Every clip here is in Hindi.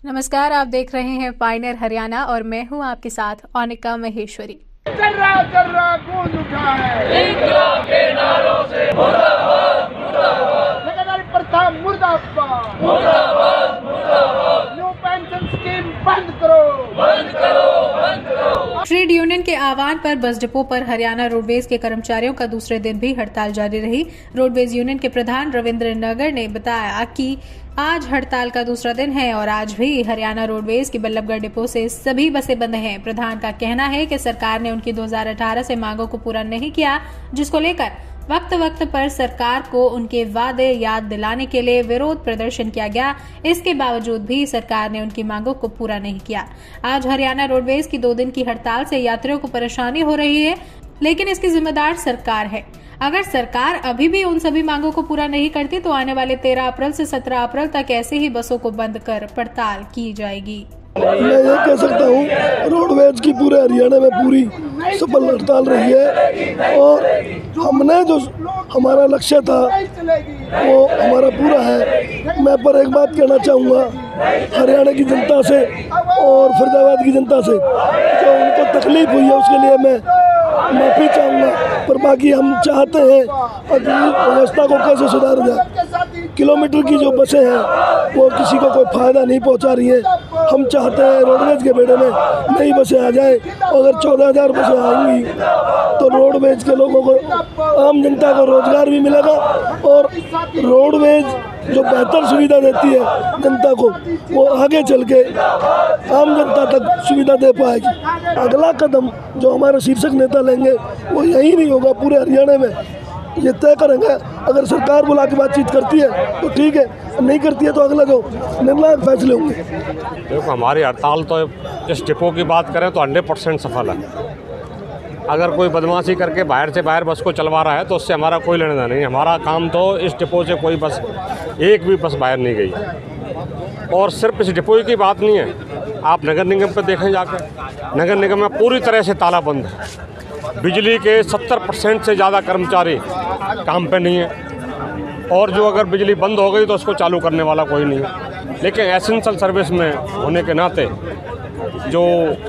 नमस्कार, आप देख रहे हैं पायनियर हरियाणा और मैं हूं आपके साथ अनिका महेश्वरी। जर्रा गूंज उठा है इंकलाब के नारों से मुर्दाबाद मुर्दाबाद, ठेकेदारी प्रथा मुर्दाबाद मुर्दाबाद मुर्दाबाद, न्यू पेंशन स्कीम बंद करो बंद करो बंद करो। ट्रेड यूनियन के आह्वान पर बस डिपो पर हरियाणा रोडवेज के कर्मचारियों का दूसरे दिन भी हड़ताल जारी रही। रोडवेज यूनियन के प्रधान रविंद्र नगर ने बताया कि आज हड़ताल का दूसरा दिन है और आज भी हरियाणा रोडवेज की बल्लभगढ़ डिपो से सभी बसें बंद हैं। प्रधान का कहना है कि सरकार ने उनकी 2018 से मांगों को पूरा नहीं किया, जिसको लेकर वक्त पर सरकार को उनके वादे याद दिलाने के लिए विरोध प्रदर्शन किया गया। इसके बावजूद भी सरकार ने उनकी मांगों को पूरा नहीं किया। आज हरियाणा रोडवेज की 2 दिन की हड़ताल से यात्रियों को परेशानी हो रही है, लेकिन इसकी जिम्मेदार सरकार है। अगर सरकार अभी भी उन सभी मांगों को पूरा नहीं करती तो आने वाले 13 अप्रैल से 17 अप्रैल तक ऐसे ही बसों को बंद कर पड़ताल की जाएगी। मैं ये कह सकता हूँ, रोडवेज की पूरे हरियाणा में पूरी सफल हड़ताल रही है और हमने जो हमारा लक्ष्य था वो हमारा पूरा है। मैं पर एक बात कहना चाहूँगा हरियाणा की जनता से और फरीदाबाद की जनता से, जो उनको तकलीफ हुई है उसके लिए मैं माफ़ी चाहूँगा। पर बाकी हम चाहते हैं अगली व्यवस्था को कैसे सुधारा जाए। किलोमीटर की जो बसें हैं वो किसी को कोई फ़ायदा नहीं पहुँचा रही हैं। हम चाहते हैं रोडवेज के बेड़े में नई बसें आ जाएं। अगर 14,000 बसें आएंगी तो रोडवेज के लोगों को, आम जनता को रोजगार भी मिलेगा और रोडवेज जो बेहतर सुविधा देती है जनता को वो आगे चल के आम जनता तक सुविधा दे पाएगी। अगला कदम जो हमारे शीर्षक नेता लेंगे वो यही नहीं होगा, पूरे हरियाणा में ये तय करेंगे। अगर सरकार बुला के बातचीत करती है तो ठीक है, नहीं करती है तो अगला जो निर्णायक फैसले होंगे। देखो, हमारी हड़ताल तो इस डिपो की बात करें तो 100% सफल है। अगर कोई बदमाशी करके बाहर से बाहर बस को चलवा रहा है तो उससे हमारा कोई लेना नहीं। हमारा काम तो इस डिपो से कोई बस, एक भी बस बाहर नहीं गई। और सिर्फ इस डिपो की बात नहीं है, आप नगर निगम पर देखें जाकर, नगर निगम में पूरी तरह से ताला बंद है। बिजली के 70% से ज़्यादा कर्मचारी काम पे नहीं है और जो अगर बिजली बंद हो गई तो उसको चालू करने वाला कोई नहीं है। लेकिन एसेंशियल सर्विस में होने के नाते जो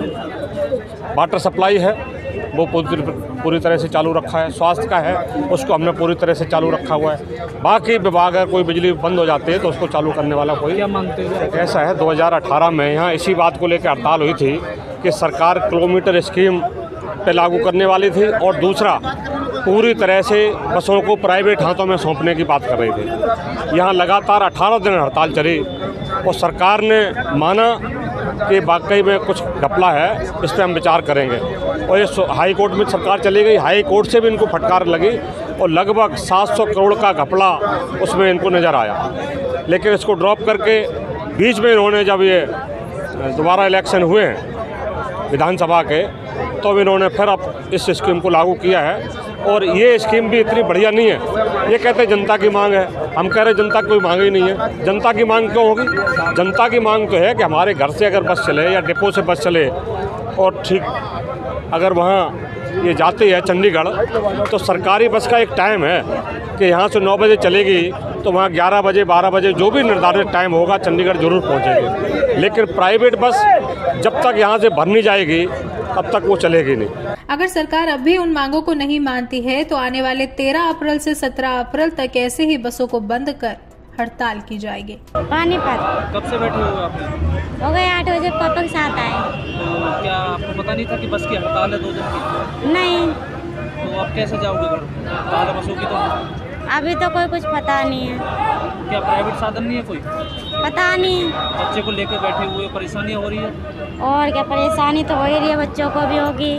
वाटर सप्लाई है वो पूरी तरह से चालू रखा है। स्वास्थ्य का है उसको हमने पूरी तरह से चालू रखा हुआ है। बाकी विभाग अगर कोई बिजली बंद हो जाती है तो उसको चालू करने वाला कोई, क्या मानते हैं? ऐसा है, 2018 में यहाँ इसी बात को लेकर हड़ताल हुई थी कि सरकार किलोमीटर स्कीम पे लागू करने वाली थी और दूसरा पूरी तरह से बसों को प्राइवेट हाथों में सौंपने की बात कर रही थी। यहाँ लगातार 18 दिन हड़ताल चली और सरकार ने माना कि वाकई में कुछ घपला है, इस पर हम विचार करेंगे। और ये हाई कोर्ट में सरकार चली गई, हाई कोर्ट से भी इनको फटकार लगी और लगभग 700 करोड़ का घपला उसमें इनको नज़र आया। लेकिन इसको ड्रॉप करके बीच में इन्होंने, जब ये दोबारा इलेक्शन हुए हैं विधानसभा के, तो इन्होंने फिर अब इस स्कीम को लागू किया है। और ये स्कीम भी इतनी बढ़िया नहीं है। ये कहते हैं जनता की मांग है, हम कह रहे हैं जनता की कोई मांग ही नहीं है। जनता की मांग क्यों होगी? जनता की मांग तो है कि हमारे घर से अगर बस चले या डिपो से बस चले और ठीक अगर वहाँ ये जाती है चंडीगढ़ तो सरकारी बस का एक टाइम है कि यहाँ से 9 बजे चलेगी तो वहाँ 11 बजे 12 बजे जो भी निर्धारित टाइम होगा चंडीगढ़ जरूर पहुँचेगी। लेकिन प्राइवेट बस जब तक यहाँ से भर नहीं जाएगी तब तक वो चलेगी नहीं। अगर सरकार अब भी उन मांगों को नहीं मानती है तो आने वाले 13 अप्रैल से 17 अप्रैल तक ऐसे ही बसों को बंद कर हड़ताल की जाएगी। पानीपत। कब से बैठे हुए आप? हो गए 8 बजे पापा के साथ आए। तो क्या आपको पता नहीं था कि बस की हड़ताल है 2 दिन की? नहीं। तो आप कैसे जाओगे घर? हड़ताल है बसों की तो अभी तो कोई कुछ पता नहीं है। क्या प्राइवेट साधन नहीं है कोई? पता नहीं। बच्चे को लेकर बैठे हुए, परेशानियाँ हो रही है? और क्या परेशानी तो हो ही रही है, बच्चों को भी होगी।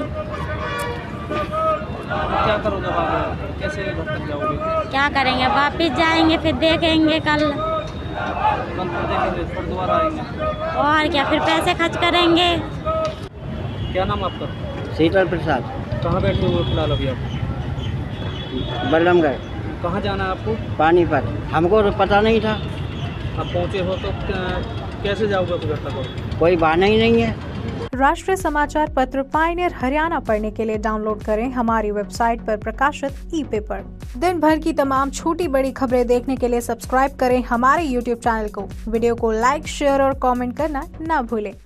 क्या करोगे आप? कैसे घर तक जाओगे? क्या करेंगे, वापिस जाएंगे फिर देखेंगे कल फिर देखेंगे, फिर दोबारा आएंगे और क्या, फिर पैसे खर्च करेंगे। क्या नाम आपका? शीतल प्रसाद। कहाँ बैठे हुए फिलहाल अभी आप? बल्लभगढ़। कहाँ जाना है आपको? पानीपत। हमको तो पता नहीं था। आप पहुँचे हो तो कैसे जाओगे घर तक? कोई बहाना ही नहीं है। राष्ट्रीय समाचार पत्र पायनियर हरियाणा पढ़ने के लिए डाउनलोड करें हमारी वेबसाइट पर प्रकाशित ई-पेपर। दिन भर की तमाम छोटी बड़ी खबरें देखने के लिए सब्सक्राइब करें हमारे YouTube चैनल को। वीडियो को लाइक, शेयर और कमेंट करना न भूलें।